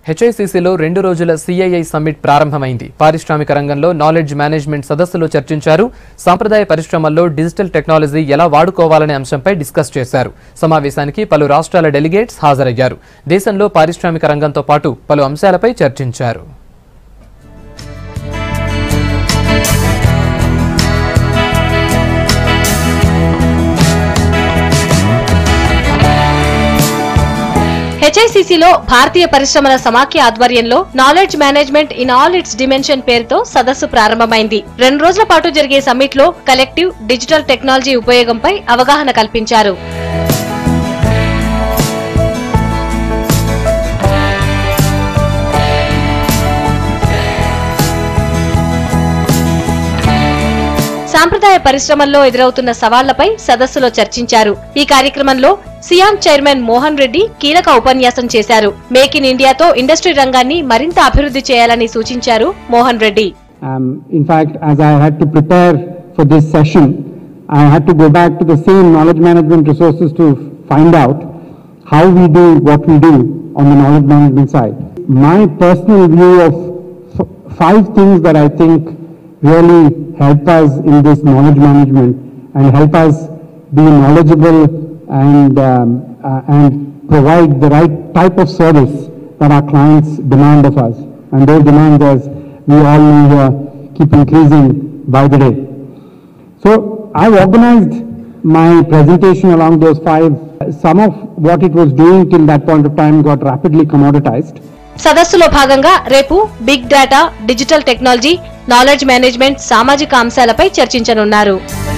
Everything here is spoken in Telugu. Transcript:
హెచ్ఐసిసిలో 2 రోజుల సిఐఐ సమ్మిట్ ప్రారంభమైంది. పారిశ్రామిక రంగంలో నాలెడ్జ్ మేనేజ్మెంట్ సదస్సులో చర్చించారు. సాంప్రదాయ పరిశ్రమల్లో డిజిటల్ టెక్నాలజీ ఎలా వాడుకోవాలనే అంశంపై డిస్కస్ చేశారు. సమావేశానికి పలు రాష్ట్రాల డెలిగేట్స్ హాజరయ్యారు. దేశంలో పారిశ్రామిక రంగంతో పాటు పలు అంశాలపై చర్చించారు. హెచ్ఐసిసిలో భారతీయ పరిశ్రమల సమాఖ్య ఆధ్వర్యంలో knowledge management in all its dimension పేరుతో సదస్సు ప్రారంభమైంది. 2 రోజుల పాటు జరిగే సమ్మిట్ లో కలెక్టివ్ డిజిటల్ టెక్నాలజీ ఉపయోగంపై అవగాహన కల్పించారు. సాంప్రదాయ పరిశ్రమల్లో ఎదురవుతున్న సవాళ్లపై సదస్సులో చర్చించారు. ఈ కార్యక్రమంలో సియామ్ చైర్మన్ మోహన్ రెడ్డి కీలక ఉపన్యాసం చేశారు. మేక్ ఇన్ ఇండియాతో ఇండస్ట్రీ రంగాన్ని మరింత అభివృద్ధి చేయాలని సూచించారు Mohan Reddy. In fact, as I had to prepare for this session, I had to go back to the same knowledge management resources to find out how we do what we do on the knowledge management side. My personal view of 5 things that I think really help us in this knowledge management and help us be knowledgeable and provide the right type of service that our clients demand of us. And those demands, as we all know, keep increasing by the day. So I've organized my presentation along those 5. Some of what it was doing till that point of time got rapidly commoditized. సదస్సులో భాగంగా రేపు big data, digital technology, knowledge management, సామాజిక అంశాలపై చర్చించనున్నారు.